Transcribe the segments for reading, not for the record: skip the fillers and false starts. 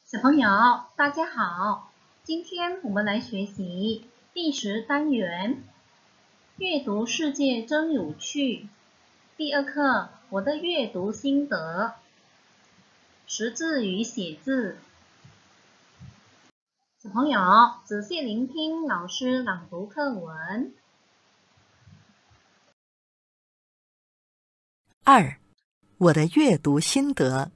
小朋友，大家好！今天我们来学习第10单元，阅读世界真有趣。第2课，我的阅读心得，识字与写字。小朋友，仔细聆听老师朗读课文。 2. 我的阅读心得。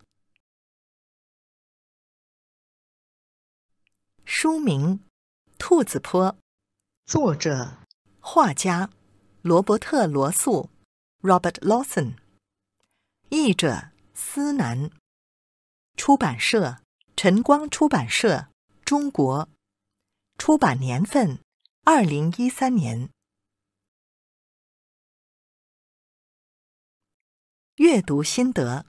书名《兔子坡》，作者画家罗伯特·罗素 （Robert Lawson），译者思南，出版社晨光出版社，中国，出版年份2013年。阅读心得。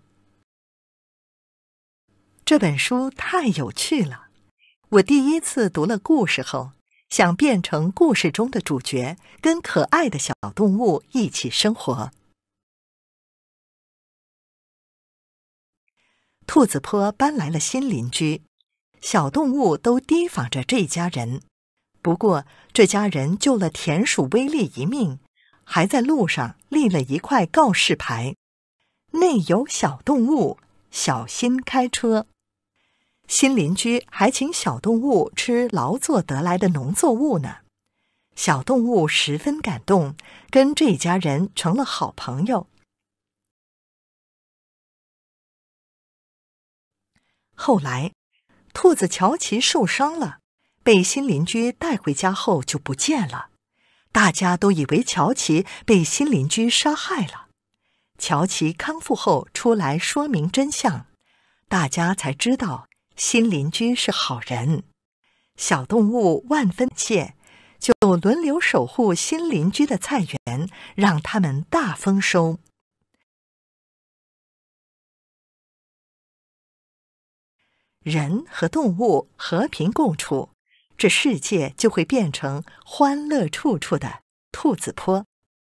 这本书太有趣了。我第一次读了故事后，想变成故事中的主角，跟可爱的小动物一起生活。兔子坡搬来了新邻居，小动物都提防着这家人。不过，这家人救了田鼠威利一命，还在路上立了一块告示牌：内有小动物，小心开车。新邻居还请小动物吃劳作得来的农作物呢。小动物十分感动，跟这家人成了好朋友。后来，兔子乔奇受伤了，被新邻居带回家后就不见了。大家都以为乔奇被新邻居杀害了。乔奇康复后出来说明真相，大家才知道新邻居是好人。小动物万分感谢，就轮流守护新邻居的菜园，让他们大丰收。人和动物和平共处，这世界就会变成欢乐处处的兔子坡。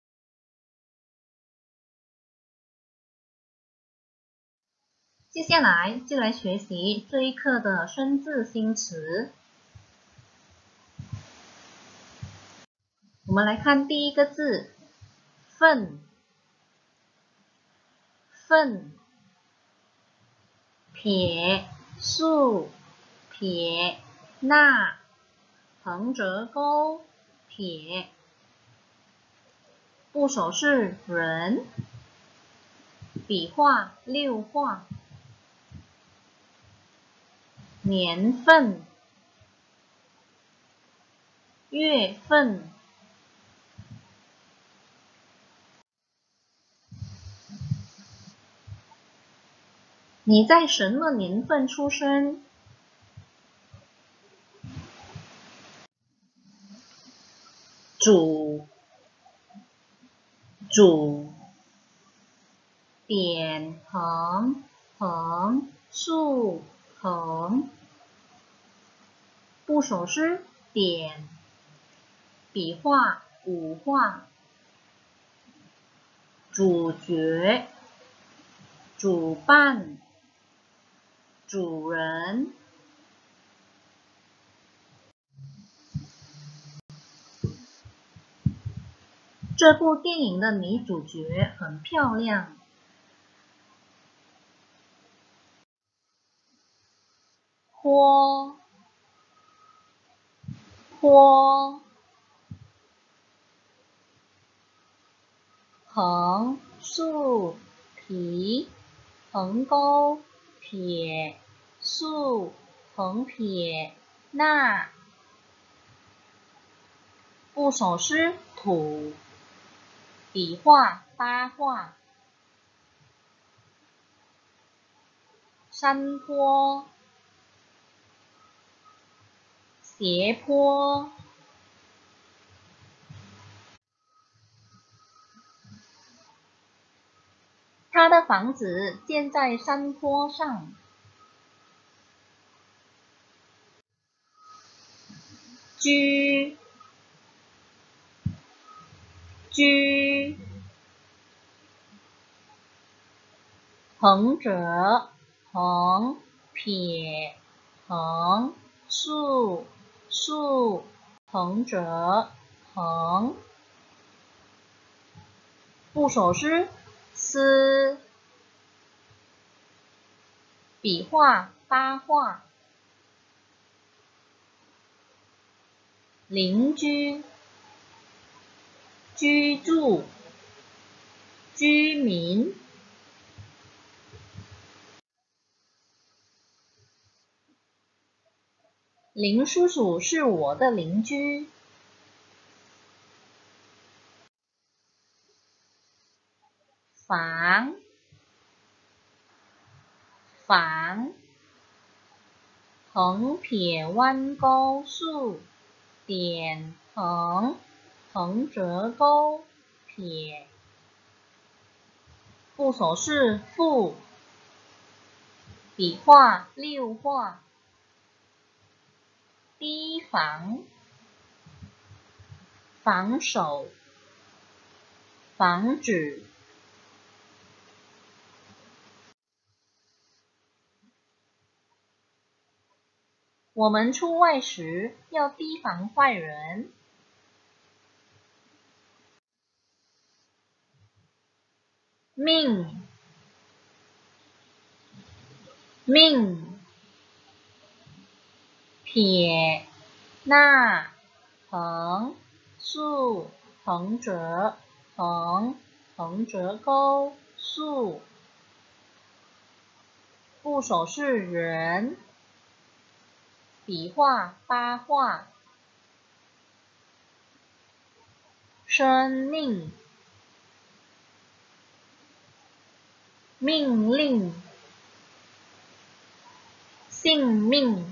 接下来就来学习这一课的生字新词。我们来看第一个字，粪。粪，撇、竖、撇、捺、横折钩、撇。部首是人，笔画6画。年份、月份。你在什么年份出生？主，点、横、横、竖、横。部首是点，笔画5画。主角、主办、主人。这部电影的女主角很漂亮。坡，横、竖、皮、横钩、撇、竖、横撇、捺。部首是土，笔画8画。山坡，斜坡。他的房子建在山坡上。居，横折、横撇、 横，竖，竖，横折，横。部首是丝，笔画八画。邻居，居住，居民。林叔叔是我的邻居。房，房，横撇弯钩竖，点横，横折钩撇。部首是复，笔画六画。提防，防守，防止。我们出外时要提防坏人。命，命，撇，捺，横，竖，横折，横，横折钩，竖。部首是人，笔画八画。生命，命令，性命。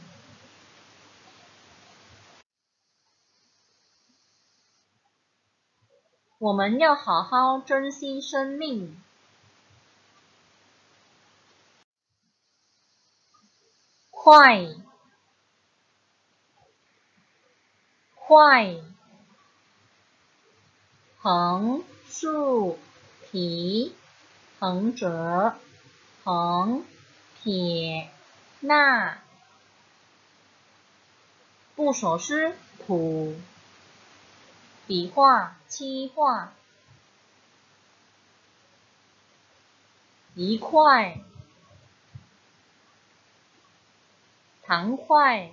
我们要好好珍惜生命。快，快，横，竖，提，横折，横，撇，捺。部首是土，笔画七画。一块，糖块。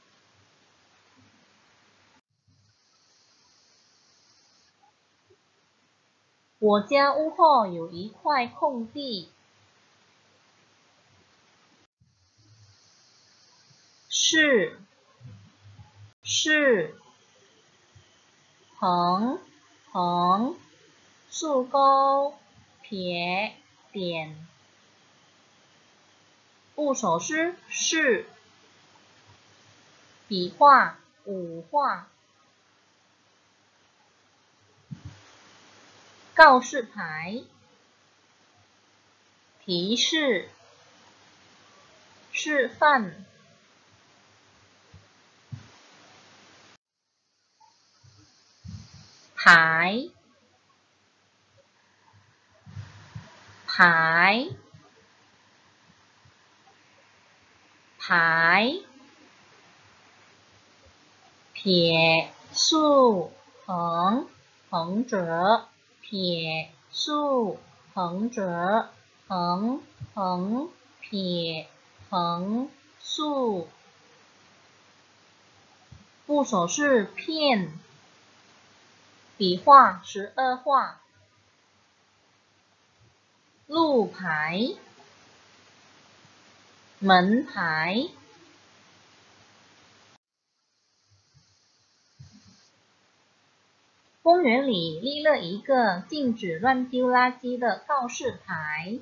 我家屋后有一块空地。是，是，横，横，竖钩，撇，点。部首是是，笔画五画。告示牌，提示，示范。牌，牌，牌。撇，竖，横，横折，撇，竖，横折，横，横，撇，横，竖。部首是片，笔画12画。路牌，门牌。公园里立了一个禁止乱丢垃圾的告示牌。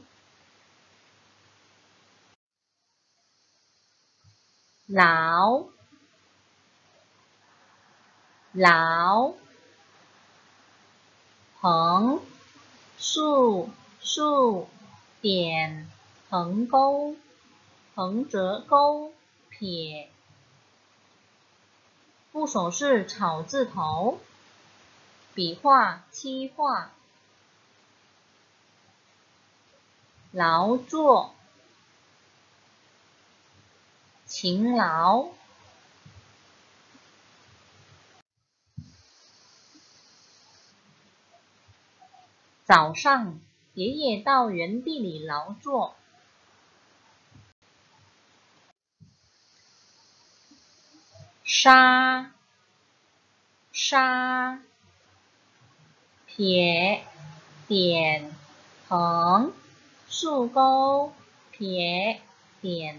老，老，横，竖，竖，点，横钩，横折钩，撇。部首是草字头，笔画七画。劳作， 勤劳。早上，爷爷到园地里劳作。沙，撇点横，竖钩撇点。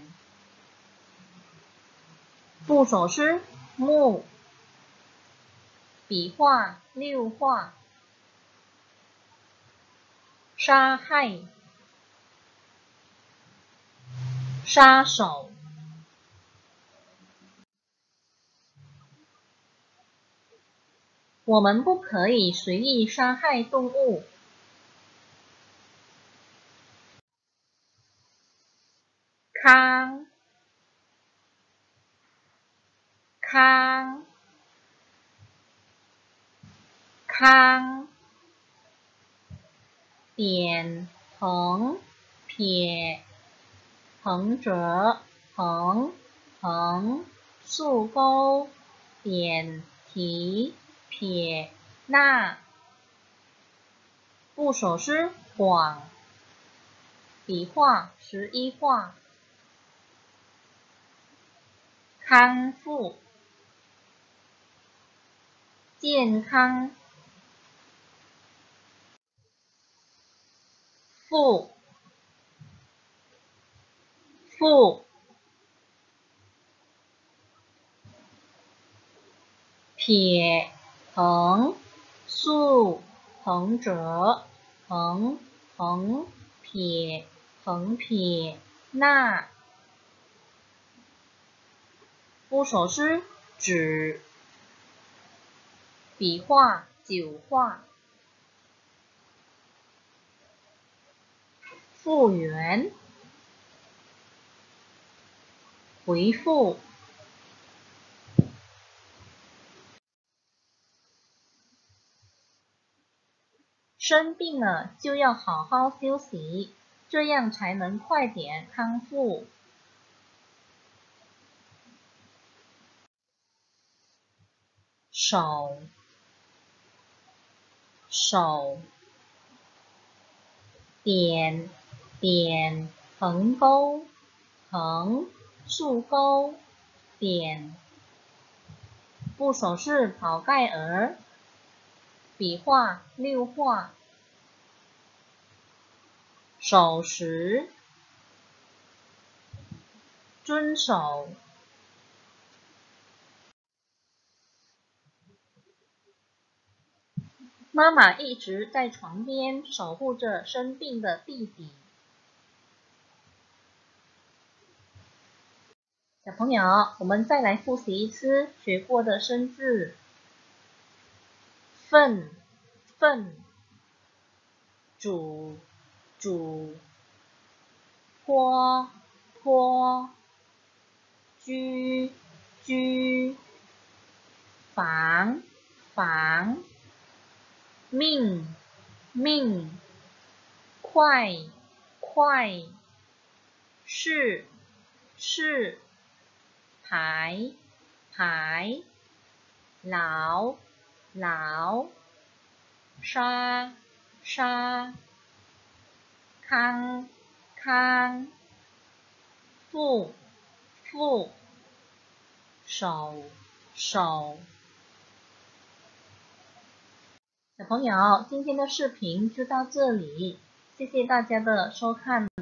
部首诗木，笔画六画。杀害，杀手。我们不可以随意杀害动物。康，点横撇横折横竖钩点提撇捺。部首诗广，笔画11画。康复，健康。复，撇横竖横折横撇捺。部首诗指，笔画9画。复原，回复。生病了就要好好休息，这样才能快点康复。手，点横钩横竖钩点。部首是宝盖儿，笔画6画。守时，遵守。妈妈一直在床边守护着生病的弟弟。小朋友，我们再来复习一次学过的生字。粪，煮，坡，居，房，命，快，是，排，劳，杀，康，复，手。小朋友，今天的视频就到这里，谢谢大家的收看。